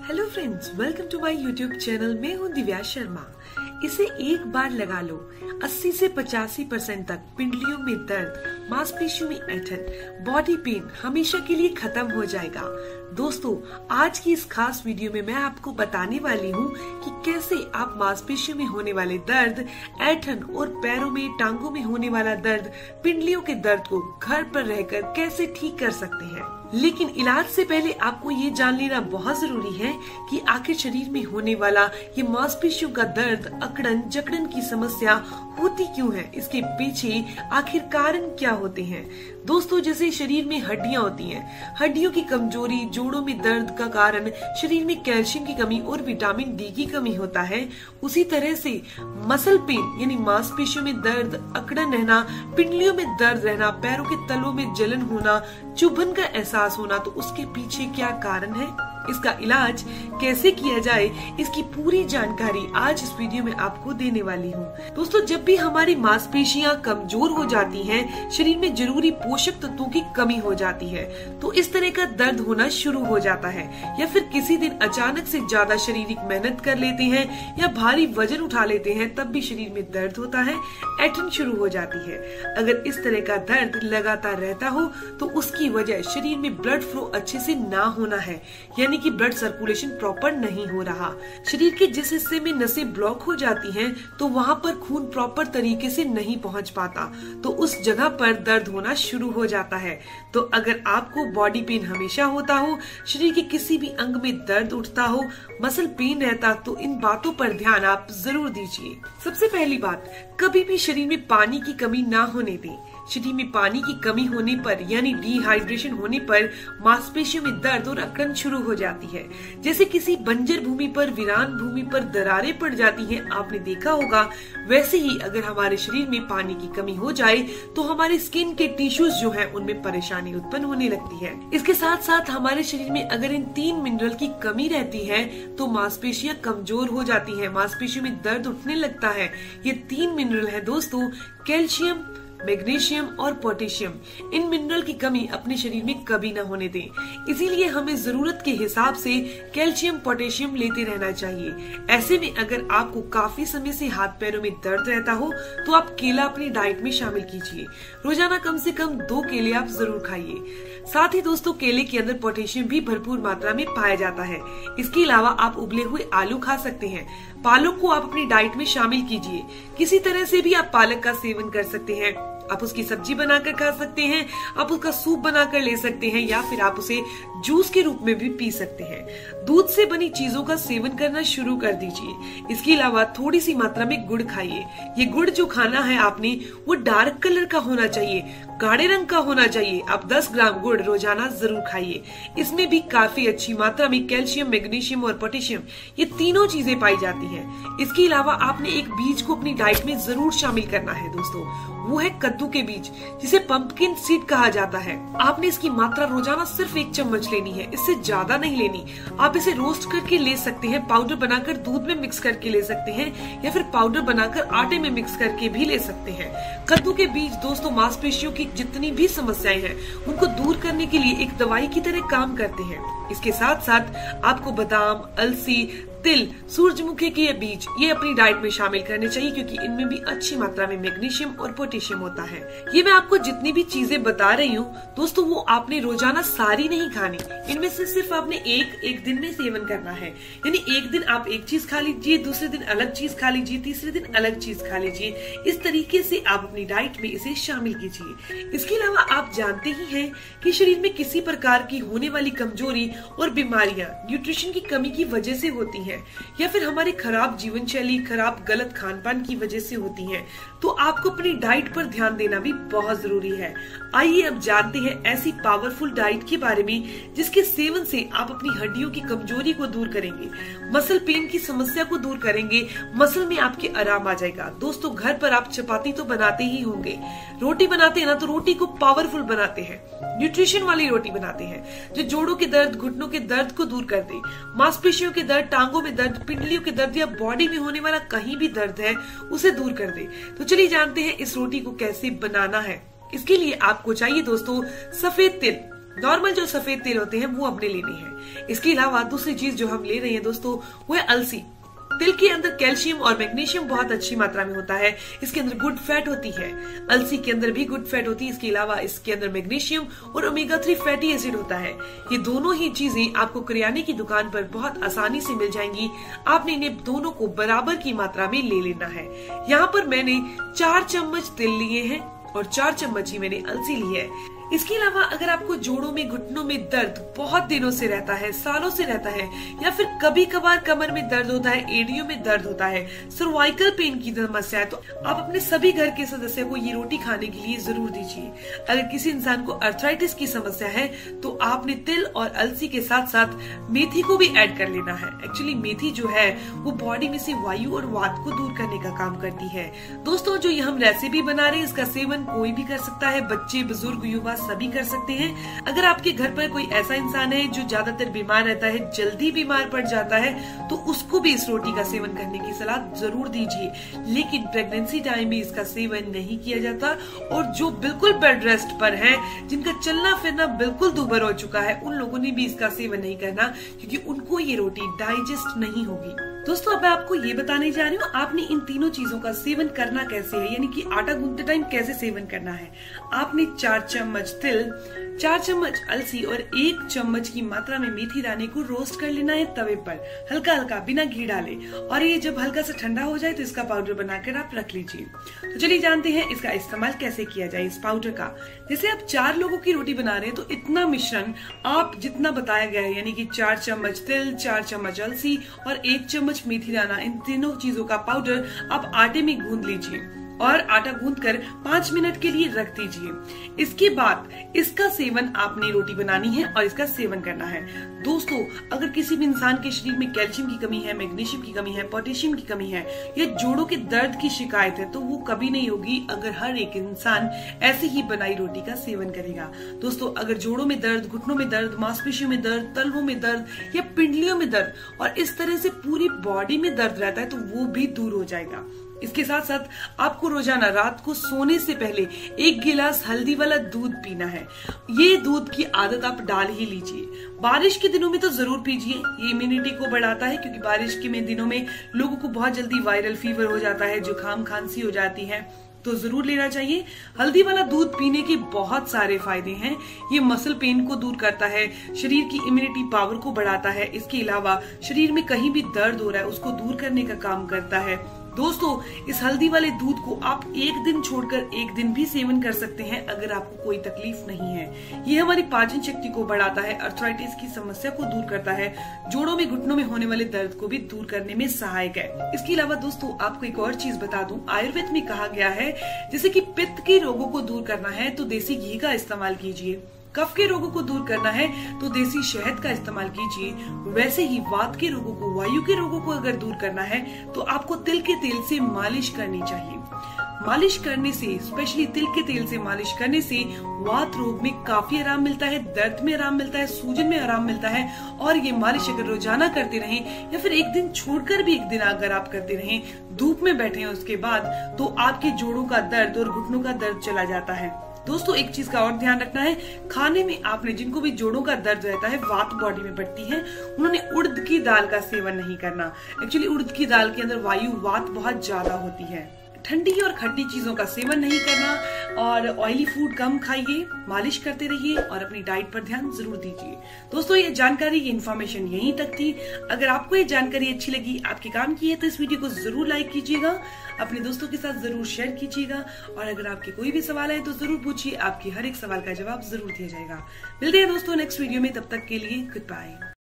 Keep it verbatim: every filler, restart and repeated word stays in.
Hello friends, welcome to my YouTube channel. मैं हूं दिव्या शर्मा। इसे एक बार लगा लो, अस्सी से पचासी परसेंट तक पिंडलियों में दर्द, मांसपेशियों में ऐंठन, बॉडी पेन हमेशा के लिए खत्म हो जाएगा। दोस्तों, आज की इस खास वीडियो में मैं आपको बताने वाली हूँ कि कैसे आप मांसपेशियों में होने वाले दर्द, ऐंठन और पैरों में, टांगों में होने वाला दर्द, पिंडलियों के दर्द को घर पर रहकर कैसे ठीक कर सकते हैं। लेकिन इलाज से पहले आपको ये जान लेना बहुत जरूरी है कि आखिर शरीर में होने वाला ये मांसपेशियों का दर्द, अकड़न, जकड़न की समस्या होती क्यों है, इसके पीछे आखिर कारण क्या होते हैं। दोस्तों, जैसे शरीर में हड्डियां होती हैं, हड्डियों की कमजोरी, जोड़ों में दर्द का कारण शरीर में कैल्शियम की कमी और विटामिन डी की कमी होता है, उसी तरह से मसल पेन यानी मांसपेशियों में दर्द, अकड़न रहना, पिंडलियों में दर्द रहना, पैरों के तलों में जलन होना, चुभन का एहसास होना, तो उसके पीछे क्या कारण है, इसका इलाज कैसे किया जाए, इसकी पूरी जानकारी आज इस वीडियो में आपको देने वाली हूँ। दोस्तों, जब भी हमारी मांसपेशियां कमजोर हो जाती हैं, शरीर में जरूरी पोषक तत्वों की कमी हो जाती है, तो इस तरह का दर्द होना शुरू हो जाता है। या फिर किसी दिन अचानक से ज्यादा शारीरिक मेहनत कर लेते हैं या भारी वजन उठा लेते हैं, तब भी शरीर में दर्द होता है, ऐंठन शुरू हो जाती है। अगर इस तरह का दर्द लगातार रहता हो तो उसकी वजह शरीर में ब्लड फ्लो अच्छे से ना होना है, यानी कि ब्लड सर्कुलेशन प्रॉपर नहीं हो रहा। शरीर के जिस हिस्से में नसें ब्लॉक हो जाती हैं, तो वहाँ पर खून प्रॉपर तरीके से नहीं पहुँच पाता, तो उस जगह पर दर्द होना शुरू हो जाता है। तो अगर आपको बॉडी पेन हमेशा होता हो, शरीर के किसी भी अंग में दर्द उठता हो, मसल पेन रहता, तो इन बातों पर ध्यान आप जरूर दीजिए। सबसे पहली बात, कभी भी शरीर में पानी की कमी ना होने दें। शरीर में पानी की कमी होने पर यानी डिहाइड्रेशन होने पर मांसपेशियों में दर्द और अकड़न शुरू हो जाती है। जैसे किसी बंजर भूमि पर, वीरान भूमि पर दरारें पड़ जाती हैं, आपने देखा होगा, वैसे ही अगर हमारे शरीर में पानी की कमी हो जाए तो हमारे स्किन के टिश्यूज जो है उनमें परेशानी उत्पन्न होने लगती है। इसके साथ साथ हमारे शरीर में अगर इन तीन मिनरल की कमी रहती है तो मांसपेशियां कमजोर हो जाती है, मांसपेशियों में दर्द उठने लगता है। ये तीन मिनरल है दोस्तों, कैल्शियम, मैग्नीशियम और पोटेशियम। इन मिनरल की कमी अपने शरीर में कभी ना होने दें, इसीलिए हमें जरूरत के हिसाब से कैल्शियम, पोटेशियम लेते रहना चाहिए। ऐसे में अगर आपको काफी समय से हाथ पैरों में दर्द रहता हो तो आप केला अपनी डाइट में शामिल कीजिए। रोजाना कम से कम दो केले आप जरूर खाइए। साथ ही दोस्तों, केले के अंदर पोटेशियम भी भरपूर मात्रा में पाया जाता है। इसके अलावा आप उबले हुए आलू खा सकते हैं। पालक को आप अपनी डाइट में शामिल कीजिए। किसी तरह से भी आप पालक का सेवन कर सकते हैं। आप उसकी सब्जी बनाकर खा सकते हैं, आप उसका सूप बनाकर ले सकते हैं, या फिर आप उसे जूस के रूप में भी पी सकते हैं। दूध से बनी चीजों का सेवन करना शुरू कर दीजिए। इसके अलावा थोड़ी सी मात्रा में गुड़ खाइए। ये गुड़ जो खाना है आपने, वो डार्क कलर का होना चाहिए, गाढ़े रंग का होना चाहिए। आप दस ग्राम गुड़ रोजाना जरूर खाइए। इसमें भी काफी अच्छी मात्रा में कैल्शियम, मैग्नीशियम और पोटेशियम, ये तीनों चीजें पाई जाती हैं। इसके अलावा आपने एक बीज को अपनी डाइट में जरूर शामिल करना है दोस्तों, वो है कद्दू के बीज, जिसे पंपकिन सीड कहा जाता है। आपने इसकी मात्रा रोजाना सिर्फ एक चम्मच लेनी है, इससे ज्यादा नहीं लेनी। आप इसे रोस्ट करके ले सकते हैं, पाउडर बनाकर दूध में मिक्स करके ले सकते हैं, या फिर पाउडर बनाकर आटे में मिक्स करके भी ले सकते हैं। कद्दू के बीज दोस्तों मांसपेशियों की जितनी भी समस्याएं हैं उनको दूर करने के लिए एक दवाई की तरह काम करते हैं। इसके साथ साथ आपको बादाम, अलसी, तिल, सूरजमुखी के ये बीज, ये अपनी डाइट में शामिल करने चाहिए, क्योंकि इनमें भी अच्छी मात्रा में मैग्नीशियम और पोटेशियम होता है। ये मैं आपको जितनी भी चीजें बता रही हूँ दोस्तों, वो आपने रोजाना सारी नहीं खानी। इनमें से सिर्फ आपने एक एक दिन में सेवन करना है। यानी एक दिन आप एक चीज खा लीजिए, दूसरे दिन अलग चीज खा लीजिए, तीसरे दिन अलग चीज खा लीजिए। इस तरीके से आप अपनी डाइट में इसे शामिल कीजिए। इसके अलावा आप जानते ही हैं कि शरीर में किसी प्रकार की होने वाली कमजोरी और बीमारियां न्यूट्रिशन की कमी की वजह से होती हैं, या फिर हमारी खराब जीवन शैली, खराब गलत खान पान की वजह से होती हैं। तो आपको अपनी डाइट पर ध्यान देना भी बहुत जरूरी है। आइए अब जानते हैं ऐसी पावरफुल डाइट के बारे में जिसके सेवन से आप अपनी हड्डियों की कमजोरी को दूर करेंगे, मसल पेन की समस्या को दूर करेंगे, मसल में आपके आराम आ जाएगा। दोस्तों, घर पर आप चपाती तो बनाते ही होंगे, रोटी बनाते हैं ना, तो रोटी को पावरफुल बनाते हैं, न्यूट्रिशन वाली रोटी बनाते हैं जो जोड़ों के दर्द, घुटनों के दर्द को दूर कर दे, मांसपेशियों के दर्द, टांगों में दर्द, पिंडलियों के दर्द या बॉडी में होने वाला कहीं भी दर्द है उसे दूर कर दे। तो चलिए जानते हैं इस रोटी को कैसे बनाना है। इसके लिए आपको चाहिए दोस्तों सफेद तिल, नॉर्मल जो सफेद तेल होते हैं वो अपने लेने हैं। इसके अलावा दूसरी चीज जो हम ले रहे हैं दोस्तों वो है अलसी। तिल के अंदर कैल्शियम और मैग्नीशियम बहुत अच्छी मात्रा में होता है। इसके अंदर गुड फैट होती है, अलसी के अंदर भी गुड फैट होती है। इसके अलावा इसके अंदर मैग्नीशियम और ओमेगा थ्री फैटी एसिड होता है। ये दोनों ही चीजें आपको किराने की दुकान पर बहुत आसानी से मिल जाएंगी। आपने इन्हें दोनों को बराबर की मात्रा में ले लेना है। यहाँ पर मैंने चार चम्मच तिल लिए हैं और चार चम्मच ही मैंने अलसी ली है। इसके अलावा अगर आपको जोड़ों में घुटनों में दर्द बहुत दिनों से रहता है, सालों से रहता है, या फिर कभी कभार कमर में दर्द होता है, एड़ियों में दर्द होता है, सर्वाइकल पेन की समस्या है, तो आप अपने सभी घर के सदस्य को ये रोटी खाने के लिए जरूर दीजिए। अगर किसी इंसान को अर्थराइटिस की समस्या है तो आपने तिल और अलसी के साथ साथ मेथी को भी ऐड कर लेना है। एक्चुअली मेथी जो है वो बॉडी में से वायु और वात को दूर करने का काम करती है। दोस्तों जो ये हम रेसिपी बना रहे हैं इसका सेवन कोई भी कर सकता है, बच्चे, बुजुर्ग, युवा सभी कर सकते हैं। अगर आपके घर पर कोई ऐसा इंसान है जो ज्यादातर बीमार रहता है, जल्दी बीमार पड़ जाता है, तो उसको भी इस रोटी का सेवन करने की सलाह जरूर दीजिए। लेकिन प्रेगनेंसी टाइम में इसका सेवन नहीं किया जाता और जो बिल्कुल बेड रेस्ट पर है, जिनका चलना फिरना बिल्कुल दुबर हो चुका है, उन लोगों ने भी इसका सेवन नहीं करना, क्योंकि उनको ये रोटी डाइजेस्ट नहीं होगी। दोस्तों अब मैं आपको ये बताने जा रही हूँ आपने इन तीनों चीजों का सेवन करना कैसे है, यानी कि आटा गूंथते टाइम कैसे सेवन करना है। आपने चार चम्मच तिल, चार चम्मच अलसी और एक चम्मच की मात्रा में मेथी दाने को रोस्ट कर लेना है तवे पर, हल्का हल्का बिना घी डाले। और ये जब हल्का सा ठंडा हो जाए तो इसका पाउडर बनाकर आप रख लीजिए। तो चलिए जानते हैं इसका इस्तेमाल कैसे किया जाए इस पाउडर का। जैसे आप चार लोगों की रोटी बना रहे हैं तो इतना मिश्रण आप जितना बताया गया है, यानी कि चार चम्मच तिल, चार चम्मच अलसी और एक चम्मच मेथी दाना, इन तीनों चीजों का पाउडर आप आटे में गूंद लीजिए और आटा गूंद कर पांच मिनट के लिए रख दीजिए। इसके बाद इसका सेवन आपने रोटी बनानी है और इसका सेवन करना है। दोस्तों अगर किसी भी इंसान के शरीर में कैल्शियम की कमी है, मैग्नीशियम की कमी है, पोटेशियम की कमी है या जोड़ों के दर्द की शिकायत है तो वो कभी नहीं होगी अगर हर एक इंसान ऐसे ही बनाई रोटी का सेवन करेगा। दोस्तों अगर जोड़ों में दर्द, घुटनों में दर्द, मांसपेशियों में दर्द, तलवों में दर्द या पिंडलियों में दर्द और इस तरह से पूरी बॉडी में दर्द रहता है तो वो भी दूर हो जाएगा। इसके साथ साथ आपको रोजाना रात को सोने से पहले एक गिलास हल्दी वाला दूध पीना है। ये दूध की आदत आप डाल ही लीजिए। बारिश के दिनों में तो जरूर पीजिए, ये इम्यूनिटी को बढ़ाता है, क्योंकि बारिश के में दिनों में लोगों को बहुत जल्दी वायरल फीवर हो जाता है, जुकाम खांसी हो जाती है, तो जरूर लेना चाहिए। हल्दी वाला दूध पीने के बहुत सारे फायदे हैं। ये मसल पेन को दूर करता है, शरीर की इम्यूनिटी पावर को बढ़ाता है। इसके अलावा शरीर में कहीं भी दर्द हो रहा है उसको दूर करने का काम करता है। दोस्तों इस हल्दी वाले दूध को आप एक दिन छोड़कर एक दिन भी सेवन कर सकते हैं अगर आपको कोई तकलीफ नहीं है। ये हमारी पाचन शक्ति को बढ़ाता है, अर्थराइटिस की समस्या को दूर करता है, जोड़ों में घुटनों में होने वाले दर्द को भी दूर करने में सहायक है। इसके अलावा दोस्तों आपको एक और चीज बता दूं, आयुर्वेद में कहा गया है जैसे कि पित्त के रोगों को दूर करना है तो देसी घी का इस्तेमाल कीजिए, कफ के रोगों को दूर करना है तो देसी शहद का इस्तेमाल कीजिए, वैसे ही वात के रोगों को, वायु के रोगों को अगर दूर करना है तो आपको तिल के तेल से मालिश करनी चाहिए। मालिश करने से, स्पेशली तिल के तेल से मालिश करने से वात रोग में काफी आराम मिलता है, दर्द में आराम मिलता है, सूजन में आराम मिलता है। और ये मालिश अगर रोजाना करते रहें या फिर एक दिन छोड़कर भी एक दिन अगर आप करते रहें, धूप में बैठे हैं उसके बाद, तो आपके जोड़ों का दर्द और घुटनों का दर्द चला जाता है। दोस्तों एक चीज का और ध्यान रखना है, खाने में आपने, जिनको भी जोड़ों का दर्द रहता है, वात बॉडी में बढ़ती है, उन्होंने उड़द की दाल का सेवन नहीं करना। एक्चुअली उड़द की दाल के अंदर वायु, वात बहुत ज्यादा होती है। ठंडी और खट्टी चीजों का सेवन नहीं करना और ऑयली फूड कम खाइए, मालिश करते रहिए और अपनी डाइट पर ध्यान जरूर दीजिए। दोस्तों ये जानकारी, ये इन्फॉर्मेशन यहीं तक थी। अगर आपको ये जानकारी अच्छी लगी, आपके काम की है, तो इस वीडियो को जरूर लाइक कीजिएगा, अपने दोस्तों के साथ जरूर शेयर कीजिएगा और अगर आपके कोई भी सवाल है तो जरूर पूछिए, आपके हर एक सवाल का जवाब जरूर दिया जाएगा। मिलते हैं दोस्तों नेक्स्ट वीडियो में, तब तक के लिए गुड बाय।